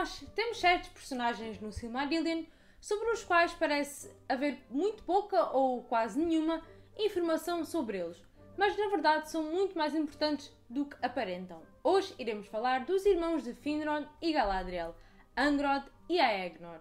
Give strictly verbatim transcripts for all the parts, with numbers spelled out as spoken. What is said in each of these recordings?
nós temos certos personagens no Silmarillion sobre os quais parece haver muito pouca ou quase nenhuma informação sobre eles, mas na verdade são muito mais importantes do que aparentam. Hoje iremos falar dos irmãos de Finrod e Galadriel, Angrod e Aegnor.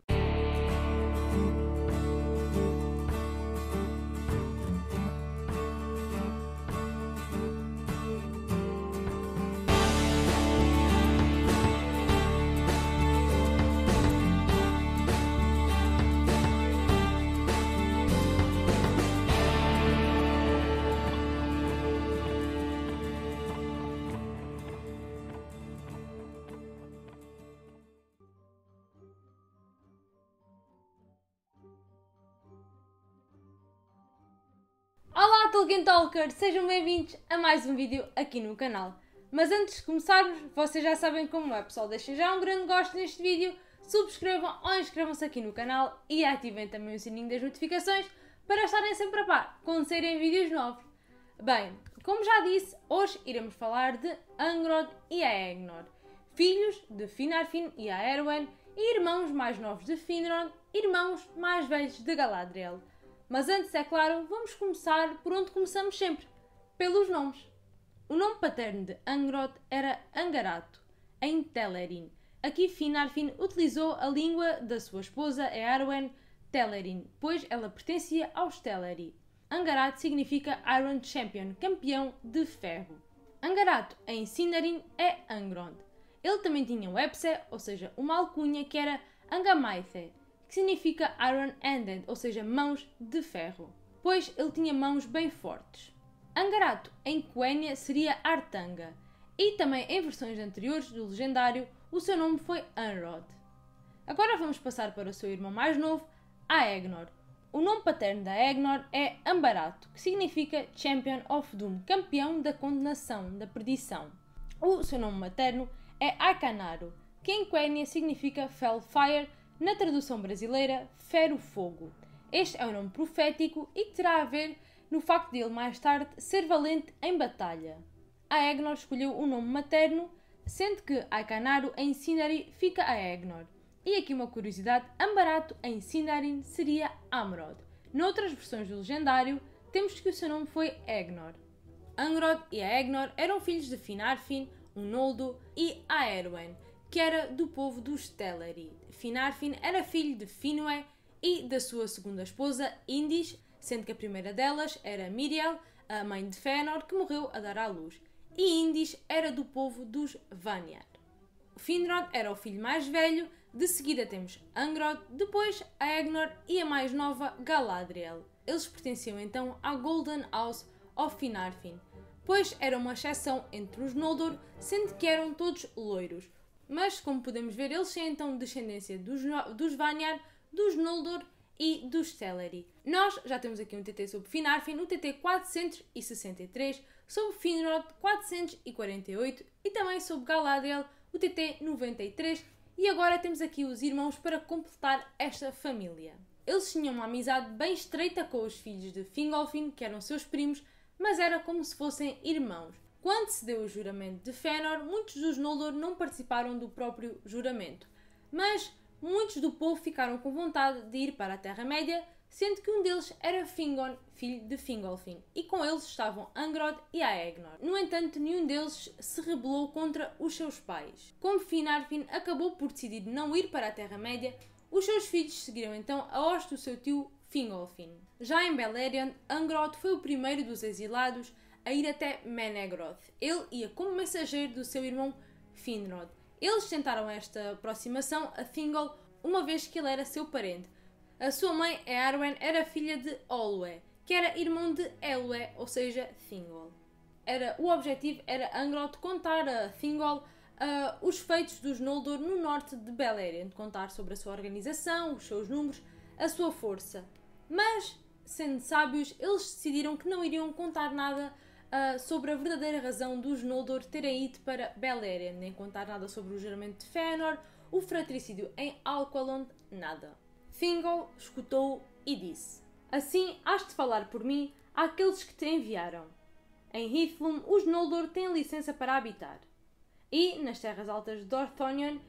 Olá Tolkien Talkers, sejam bem-vindos a mais um vídeo aqui no canal. Mas antes de começarmos, vocês já sabem como é, pessoal, deixem já um grande gosto neste vídeo, subscrevam ou inscrevam-se aqui no canal e ativem também o sininho das notificações para estarem sempre a par quando saírem vídeos novos. Bem, como já disse, hoje iremos falar de Angrod e Aegnor, filhos de Finarfin e Aerwen e irmãos mais novos de Finrod, irmãos mais velhos de Galadriel. Mas antes, é claro, vamos começar por onde começamos sempre, pelos nomes. O nome paterno de Angrod era Angarato, em Telerin. Aqui Finarfin utilizou a língua da sua esposa Eärwen, Telerin, pois ela pertencia aos Teleri. Angarato significa Iron Champion, campeão de ferro. Angarato, em Sindarin, é Angrod. Ele também tinha um epse, ou seja, uma alcunha que era Angamaithe, que significa Iron-Handed, ou seja, mãos de ferro, pois ele tinha mãos bem fortes. Angarato, em Quenya, seria Artanga, e também em versões anteriores do legendário, o seu nome foi Anrod. Agora vamos passar para o seu irmão mais novo, Aegnor. O nome paterno da Aegnor é Ambarato, que significa Champion of Doom, campeão da condenação, da perdição. O seu nome materno é Aecanaro, que em Quenya significa Fellfire, na tradução brasileira, Fero Fogo. Este é o nome profético e que terá a ver no facto de ele mais tarde ser valente em batalha. Aegnor escolheu o nome materno, sendo que Aecanaro em Sindarin fica Aegnor. E aqui uma curiosidade, Ambarato em Sindarin seria Amrod. Noutras versões do legendário, temos que o seu nome foi Aegnor. Angrod e Aegnor eram filhos de Finarfin, um Noldor, e Aerwen, que era do povo dos Teleri. Finarfin era filho de Finwë e da sua segunda esposa, Indis, sendo que a primeira delas era Miriel, a mãe de Fëanor, que morreu a dar à luz. E Indis era do povo dos Vanyar. Finrod era o filho mais velho, de seguida temos Angrod, depois Aegnor e a mais nova, Galadriel. Eles pertenciam então à Golden House of Finarfin, pois era uma exceção entre os Noldor, sendo que eram todos loiros. Mas, como podemos ver, eles têm então descendência dos, dos Vanyar, dos Noldor e dos Teleri. Nós já temos aqui um T T sobre Finarfin, o T T quatrocentos e sessenta e três, sobre Finrod quatrocentos e quarenta e oito e também sobre Galadriel, o T T noventa e três. E agora temos aqui os irmãos para completar esta família. Eles tinham uma amizade bem estreita com os filhos de Fingolfin, que eram seus primos, mas era como se fossem irmãos. Quando se deu o juramento de Fëanor, muitos dos Noldor não participaram do próprio juramento, mas muitos do povo ficaram com vontade de ir para a Terra-média, sendo que um deles era Fingon, filho de Fingolfin, e com eles estavam Angrod e Aegnor. No entanto, nenhum deles se rebelou contra os seus pais. Como Finarfin acabou por decidir não ir para a Terra-média, os seus filhos seguiram então a hoste do seu tio Fingolfin. Já em Beleriand, Angrod foi o primeiro dos exilados a ir até Menegroth. Ele ia como mensageiro do seu irmão Finrod. Eles tentaram esta aproximação a Thingol, uma vez que ele era seu parente. A sua mãe, Eärwen, era filha de Olwë, que era irmão de Elwë, ou seja, Thingol. Era, o objetivo era Angrod contar a Thingol uh, os feitos dos Noldor no norte de Beleriand, contar sobre a sua organização, os seus números, a sua força. Mas, sendo sábios, eles decidiram que não iriam contar nada Uh, sobre a verdadeira razão dos Noldor terem ido para Beleriand, nem contar nada sobre o juramento de Fëanor, o fratricídio em Alqualond, nada. Thingol escutou e disse: Assim has de falar por mim àqueles que te enviaram. Em Hithlum os Noldor têm licença para habitar. E, nas terras altas de Dorthonion,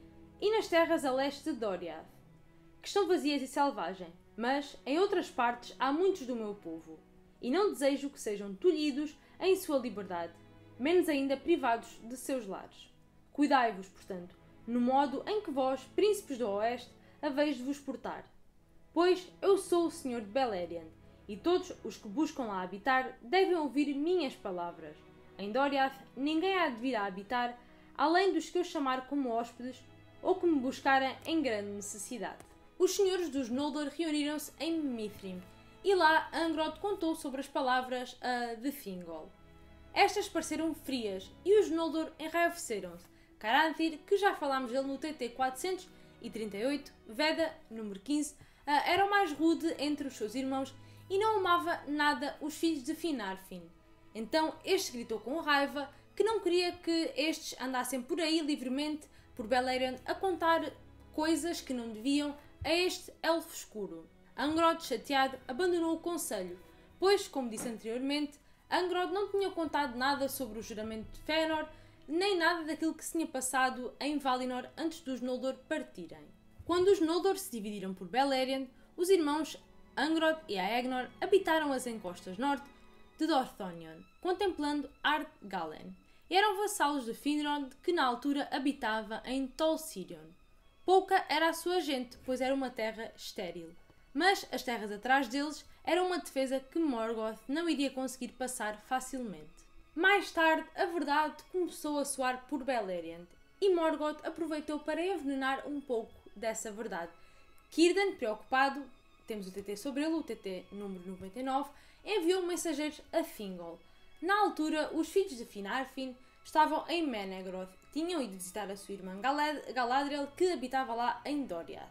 e nas terras a leste de Doriath, que estão vazias e selvagem, mas em outras partes há muitos do meu povo, e não desejo que sejam tolhidos em sua liberdade, menos ainda privados de seus lares. Cuidai-vos, portanto, no modo em que vós, príncipes do Oeste, haveis de vos portar. Pois eu sou o Senhor de Beleriand, e todos os que buscam lá habitar devem ouvir minhas palavras. Em Doriath ninguém há de vir a habitar, além dos que eu chamar como hóspedes, ou que me buscarem em grande necessidade. Os senhores dos Noldor reuniram-se em Mithrim, e lá Angrod contou sobre as palavras uh, de Thingol. Estas pareceram frias, e os Noldor enraiveceram-se. Caranthir, que já falámos dele no T T quatrocentos e trinta e oito, Veda, número quinze, uh, era o mais rude entre os seus irmãos e não amava nada os filhos de Finarfin. Então este gritou com raiva que não queria que estes andassem por aí livremente por Beleriand a contar coisas que não deviam a este elfo escuro. Angrod, chateado, abandonou o conselho, pois, como disse anteriormente, Angrod não tinha contado nada sobre o juramento de Fëanor, nem nada daquilo que se tinha passado em Valinor antes dos Noldor partirem. Quando os Noldor se dividiram por Beleriand, os irmãos Angrod e Aegnor habitaram as encostas norte de Dorthonion, contemplando Ardgalen, e eram vassalos de Finrod, que na altura habitava em Tol Sirion. Pouca era a sua gente, pois era uma terra estéril, mas as terras atrás deles eram uma defesa que Morgoth não iria conseguir passar facilmente. Mais tarde, a verdade começou a soar por Beleriand, e Morgoth aproveitou para envenenar um pouco dessa verdade. Círdan, preocupado, temos o T T sobre ele, o T T número noventa e nove, enviou mensageiros a Thingol. Na altura, os filhos de Finarfin estavam em Menegroth, tinham ido visitar a sua irmã Galadriel, que habitava lá em Doriath.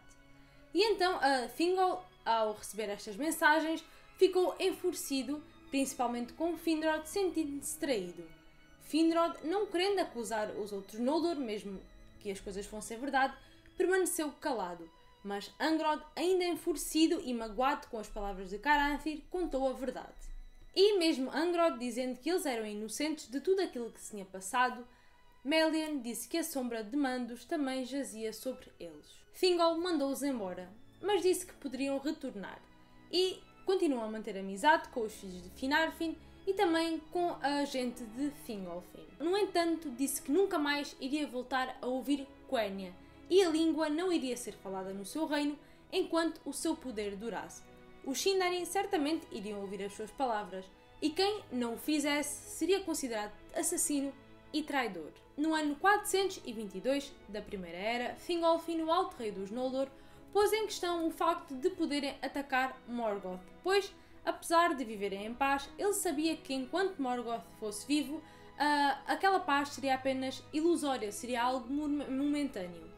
E então a Thingol, ao receber estas mensagens, ficou enfurecido, principalmente com Finrod, sentindo-se traído. Finrod, não querendo acusar os outros Noldor, mesmo que as coisas fossem verdade, permaneceu calado. Mas Angrod, ainda enfurecido e magoado com as palavras de Caranthir, contou a verdade. E mesmo Angrod, dizendo que eles eram inocentes de tudo aquilo que se tinha passado, Melian disse que a sombra de Mandos também jazia sobre eles. Thingol mandou-os embora, mas disse que poderiam retornar, e continuou a manter amizade com os filhos de Finarfin e também com a gente de Fingolfin. No entanto, disse que nunca mais iria voltar a ouvir Quenya, e a língua não iria ser falada no seu reino enquanto o seu poder durasse. Os Sindarin certamente iriam ouvir as suas palavras, e quem não o fizesse seria considerado assassino e traidor. No ano quatrocentos e vinte e dois da Primeira Era, Fingolfin, o Alto Rei dos Noldor, pôs em questão o facto de poderem atacar Morgoth, pois, apesar de viverem em paz, ele sabia que enquanto Morgoth fosse vivo, uh, aquela paz seria apenas ilusória, seria algo momentâneo.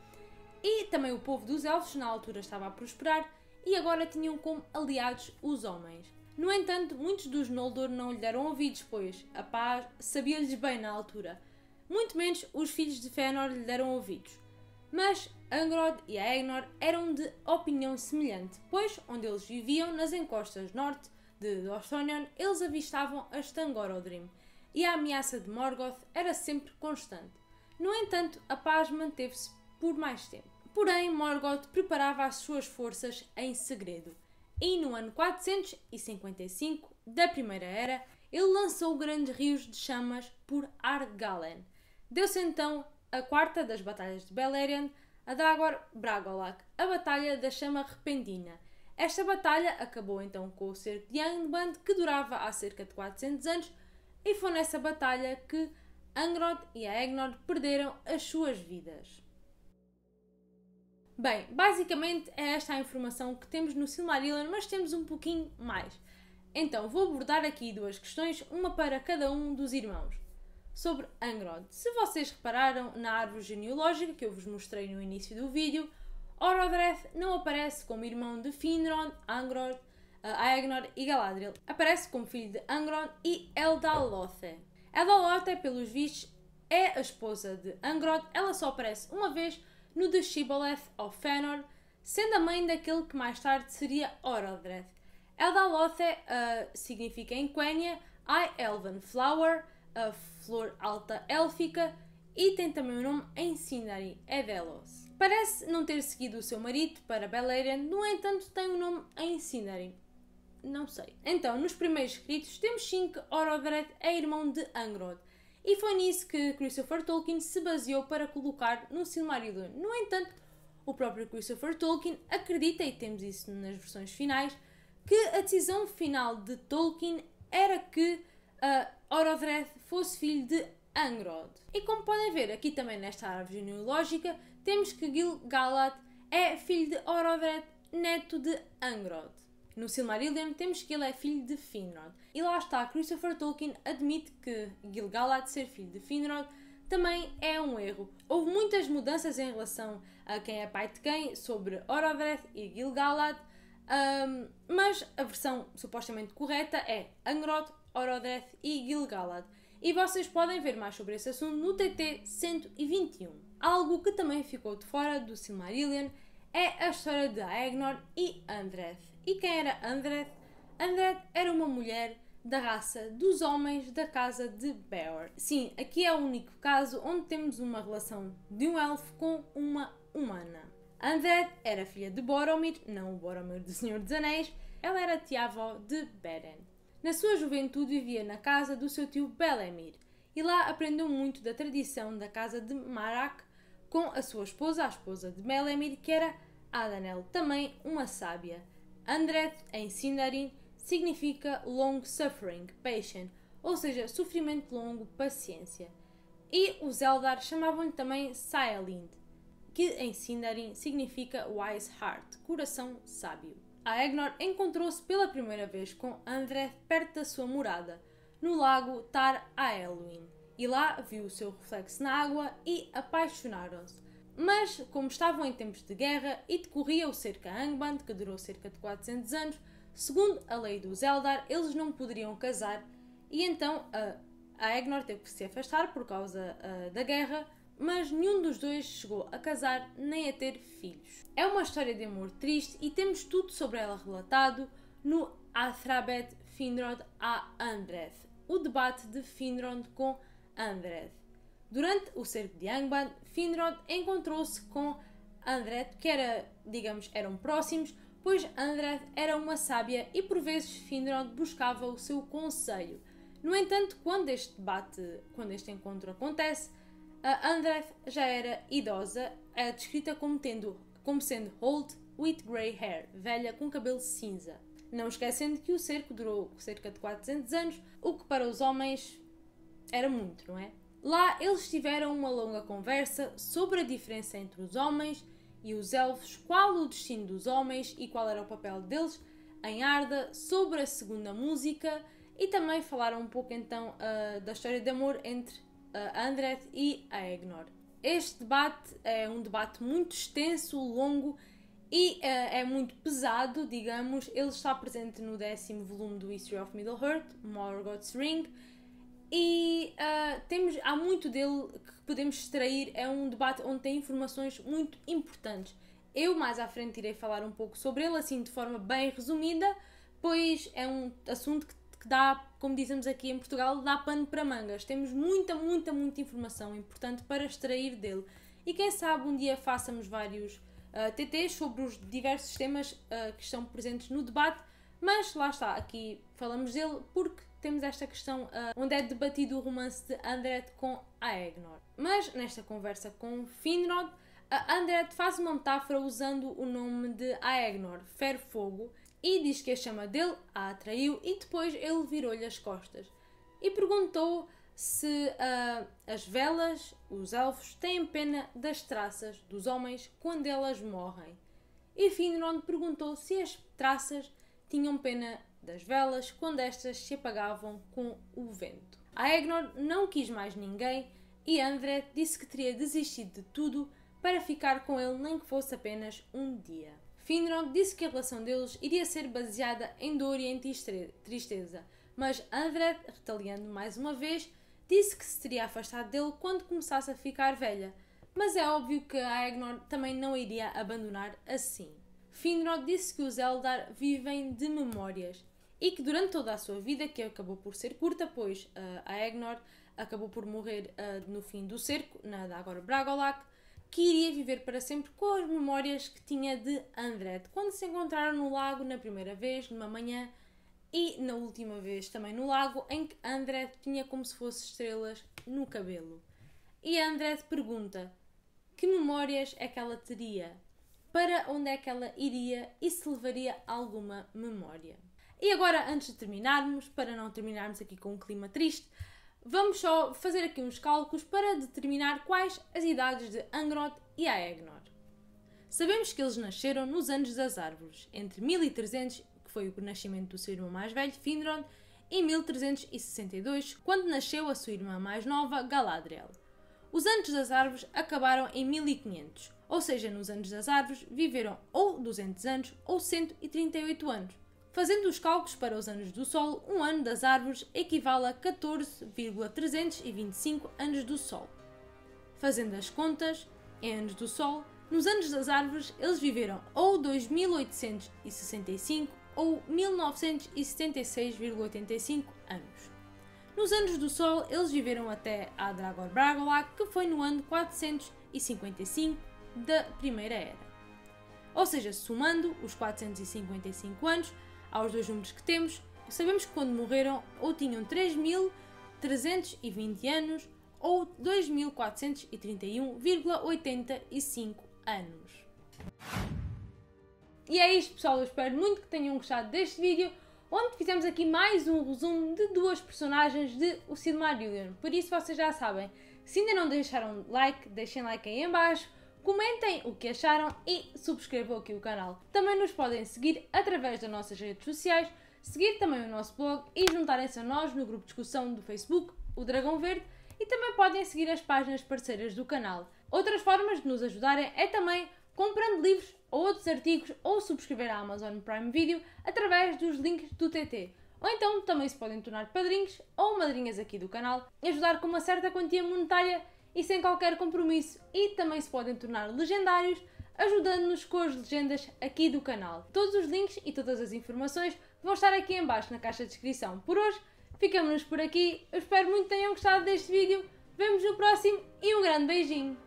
E também o povo dos Elfos na altura estava a prosperar e agora tinham como aliados os homens. No entanto, muitos dos Noldor não lhe deram ouvidos, pois a paz sabia-lhes bem na altura. Muito menos os filhos de Fëanor lhe deram ouvidos. Mas Angrod e Aegnor eram de opinião semelhante, pois onde eles viviam, nas encostas norte de Dorthonion, eles avistavam as Thangorodrim, e a ameaça de Morgoth era sempre constante. No entanto, a paz manteve-se por mais tempo. Porém, Morgoth preparava as suas forças em segredo, e no ano quatrocentos e cinquenta e cinco da Primeira Era, ele lançou grandes rios de chamas por Ardgalen. Deu-se então a quarta das batalhas de Beleriand, a Dagor Bragollach, a Batalha da Chama Repentina. Esta batalha acabou então com o cerco de Angband, que durava há cerca de quatrocentos anos, e foi nessa batalha que Angrod e Aegnor perderam as suas vidas. Bem, basicamente é esta a informação que temos no Silmarillion, mas temos um pouquinho mais. Então, vou abordar aqui duas questões, uma para cada um dos irmãos. Sobre Angrod. Se vocês repararam na árvore genealógica que eu vos mostrei no início do vídeo, Orodreth não aparece como irmão de Finrod, Angrod, Aegnor e Galadriel. Aparece como filho de Angrod e Eldalothe. Eldalothe, pelos vistos, é a esposa de Angrod. Ela só aparece uma vez no The Shibboleth of Fëanor, sendo a mãe daquele que mais tarde seria Orodreth. Eldalothe uh, significa em Quenya High Elven Flower, a flor alta élfica, e tem também o nome em Sindarin, Edelos. Parece não ter seguido o seu marido para Beleriand, no entanto tem o um nome em Sindarin. Não sei. Então, nos primeiros escritos, temos sim que Orodreth é irmão de Angrod. E foi nisso que Christopher Tolkien se baseou para colocar no Silmarillion. No entanto, o próprio Christopher Tolkien acredita, e temos isso nas versões finais, que a decisão final de Tolkien era que uh, Orodreth fosse filho de Angrod. E como podem ver aqui também nesta árvore genealógica, temos que Gil-galad é filho de Orodreth, neto de Angrod. No Silmarillion temos que ele é filho de Finrod. E lá está, Christopher Tolkien admite que Gil-galad ser filho de Finrod também é um erro. Houve muitas mudanças em relação a quem é pai de quem sobre Orodreth e Gil-galad, um, mas a versão supostamente correta é Angrod, Orodreth e Gil-galad. E vocês podem ver mais sobre esse assunto no T T cento e vinte e um. Algo que também ficou de fora do Silmarillion é a história de Aegnor e Andreth. E quem era Andreth? Andreth era uma mulher da raça dos homens da casa de Beor. Sim, aqui é o único caso onde temos uma relação de um elfo com uma humana. Andreth era filha de Boromir, não o Boromir do Senhor dos Anéis, ela era tia-avó de Beren. Na sua juventude vivia na casa do seu tio Belemir e lá aprendeu muito da tradição da casa de Marac com a sua esposa, a esposa de Belemir, que era Adanel, também uma sábia. Andreth, em Sindarin, significa long suffering, patient, ou seja, sofrimento longo, paciência. E os Eldar chamavam-lhe também Saelind, que em Sindarin significa wise heart, coração sábio. Aegnor encontrou-se pela primeira vez com Andreth perto da sua morada, no lago Tar Aeluin, e lá viu o seu reflexo na água e apaixonaram-se. Mas, como estavam em tempos de guerra e decorria o cerco a Angband, que durou cerca de quatrocentos anos, segundo a lei dos Eldar, eles não poderiam casar e então a Aegnor teve que se afastar por causa uh, da guerra, mas nenhum dos dois chegou a casar nem a ter filhos. É uma história de amor triste e temos tudo sobre ela relatado no Athrabed Finrod a Andreth, o debate de Finrod com Andreth. Durante o cerco de Angband, Finrod encontrou-se com Andreth, que era, digamos, eram próximos, pois Andreth era uma sábia e por vezes Finrod buscava o seu conselho. No entanto, quando este debate, quando este encontro acontece, a Andreth já era idosa, é descrita como, tendo, como sendo old with grey hair, velha com cabelo cinza. Não esquecendo que o cerco durou cerca de quatrocentos anos, o que para os homens era muito, não é? Lá eles tiveram uma longa conversa sobre a diferença entre os homens e os elfos, qual o destino dos homens e qual era o papel deles em Arda, sobre a segunda música e também falaram um pouco então uh, da história de amor entre uh, Andreth e Aegnor. Este debate é um debate muito extenso, longo e uh, é muito pesado, digamos. Ele está presente no décimo volume do History of Middle-earth, Morgoth's Ring, e uh, temos, há muito dele que podemos extrair. É um debate onde tem informações muito importantes. Eu mais à frente irei falar um pouco sobre ele, assim de forma bem resumida, pois é um assunto que, que dá, como dizemos aqui em Portugal, dá pano para mangas. Temos muita, muita, muita informação importante para extrair dele. E quem sabe um dia façamos vários uh, T Ts sobre os diversos temas uh, que estão presentes no debate, mas lá está, aqui falamos dele porque temos esta questão uh, onde é debatido o romance de Andreth com Aegnor. Mas nesta conversa com Finrod, a Andreth faz uma metáfora usando o nome de Aegnor, Ferro Fogo, e diz que a chama dele a atraiu e depois ele virou-lhe as costas. E perguntou se uh, as velas, os elfos, têm pena das traças dos homens quando elas morrem. E Finrod perguntou se as traças tinham pena das velas quando estas se apagavam com o vento. Aegnor não quis mais ninguém e Andreth disse que teria desistido de tudo para ficar com ele, nem que fosse apenas um dia. Finrod disse que a relação deles iria ser baseada em dor e em tristeza, mas Andreth, retaliando mais uma vez, disse que se teria afastado dele quando começasse a ficar velha, mas é óbvio que Aegnor também não iria abandonar assim. Finrod disse que os Eldar vivem de memórias e que durante toda a sua vida, que acabou por ser curta, pois uh, Aegnor acabou por morrer uh, no fim do cerco, na Dagor Bragollach, que iria viver para sempre com as memórias que tinha de Andrette, quando se encontraram no lago na primeira vez, numa manhã, e na última vez também no lago, em que Andrette tinha como se fossem estrelas no cabelo. E a Andrette pergunta que memórias é que ela teria, para onde é que ela iria e se levaria alguma memória. E agora, antes de terminarmos, para não terminarmos aqui com um clima triste, vamos só fazer aqui uns cálculos para determinar quais as idades de Angrod e Aegnor. Sabemos que eles nasceram nos anos das árvores, entre mil e trezentos, que foi o nascimento do seu irmão mais velho, Finrod, e mil trezentos e sessenta e dois, quando nasceu a sua irmã mais nova, Galadriel. Os anos das árvores acabaram em mil e quinhentos, ou seja, nos anos das árvores viveram ou duzentos anos ou cento e trinta e oito anos. Fazendo os cálculos para os anos do Sol, um ano das árvores equivale a catorze vírgula trezentos e vinte e cinco anos do Sol. Fazendo as contas, em anos do Sol, nos anos das árvores eles viveram ou dois mil oitocentos e sessenta e cinco ou mil novecentos e setenta e seis vírgula oitenta e cinco anos. Nos anos do Sol eles viveram até a Dragor Bragollach, que foi no ano quatrocentos e cinquenta e cinco da Primeira Era. Ou seja, somando os quatrocentos e cinquenta e cinco anos aos dois números que temos, sabemos que quando morreram ou tinham três mil trezentos e vinte anos ou dois mil quatrocentos e trinta e um vírgula oitenta e cinco anos. E é isto, pessoal, eu espero muito que tenham gostado deste vídeo, onde fizemos aqui mais um resumo de duas personagens de O Silmarillion. Por isso vocês já sabem, se ainda não deixaram like, deixem like aí em baixo, comentem o que acharam e subscrevam aqui o canal. Também nos podem seguir através das nossas redes sociais, seguir também o nosso blog e juntarem-se a nós no grupo de discussão do Facebook, o Dragão Verde, e também podem seguir as páginas parceiras do canal. Outras formas de nos ajudarem é também comprando livros ou outros artigos ou subscrever a Amazon Prime Video através dos links do T T. Ou então também se podem tornar padrinhos ou madrinhas aqui do canal e ajudar com uma certa quantia monetária e sem qualquer compromisso, e também se podem tornar legendários ajudando-nos com as legendas aqui do canal. Todos os links e todas as informações vão estar aqui em baixo na caixa de descrição. Por hoje, ficamos por aqui. Eu espero muito que tenham gostado deste vídeo. Vemo-nos no próximo e um grande beijinho!